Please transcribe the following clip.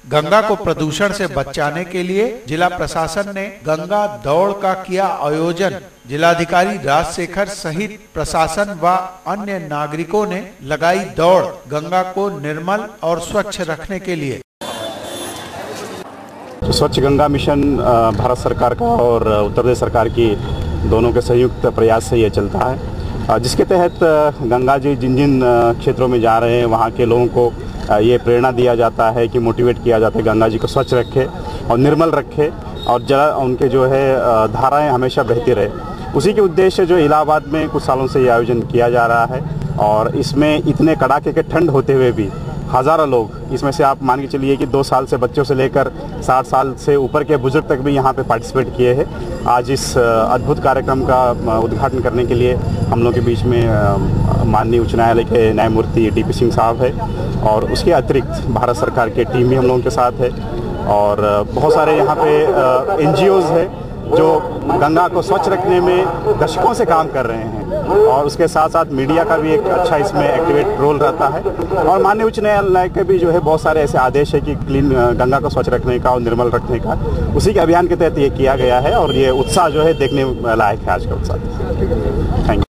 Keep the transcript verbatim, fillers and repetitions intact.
गंगा को प्रदूषण से बचाने के लिए जिला प्रशासन ने गंगा दौड़ का किया आयोजन। जिलाधिकारी राजशेखर सहित प्रशासन व अन्य नागरिकों ने लगाई दौड़ गंगा को निर्मल और स्वच्छ रखने के लिए। स्वच्छ गंगा मिशन भारत सरकार का और उत्तर प्रदेश सरकार की दोनों के संयुक्त प्रयास से ये चलता है, जिसके तहत गंगा जी जिन जिन क्षेत्रों में जा रहे हैं वहाँ के लोगों को ये प्रेरणा दिया जाता है कि मोटिवेट किया जाता है गंगा जी को स्वच्छ रखे और निर्मल रखे और जल उनके जो है धाराएं हमेशा बहती रहे। उसी के उद्देश्य जो इलाहाबाद में कुछ सालों से ये आयोजन किया जा रहा है और इसमें इतने कड़ाके के ठंड होते हुए भी हज़ारों लोग, इसमें से आप मान के चलिए कि दो साल से बच्चों से लेकर साठ साल से ऊपर के बुजुर्ग तक भी यहाँ पे पार्टिसिपेट किए हैं। आज इस अद्भुत कार्यक्रम का उद्घाटन करने के लिए हम लोग के बीच में माननीय उच्च न्यायालय के न्यायमूर्ति डी पी सिंह साहब है और उसके अतिरिक्त भारत सरकार के टीम भी हम लोगों के साथ है और बहुत सारे यहाँ पे एन जी ओज़ है जो गंगा को स्वच्छ रखने में दशकों से काम कर रहे हैं और उसके साथ साथ मीडिया का भी एक अच्छा इसमें एक्टिवेट रोल रहता है और माननीय उच्च न्यायालय के भी जो है बहुत सारे ऐसे आदेश है कि क्लीन गंगा को स्वच्छ रखने का और निर्मल रखने का, उसी के अभियान के तहत ये किया गया है और ये उत्साह जो है देखने लायक है आज का उत्साह। Thank you.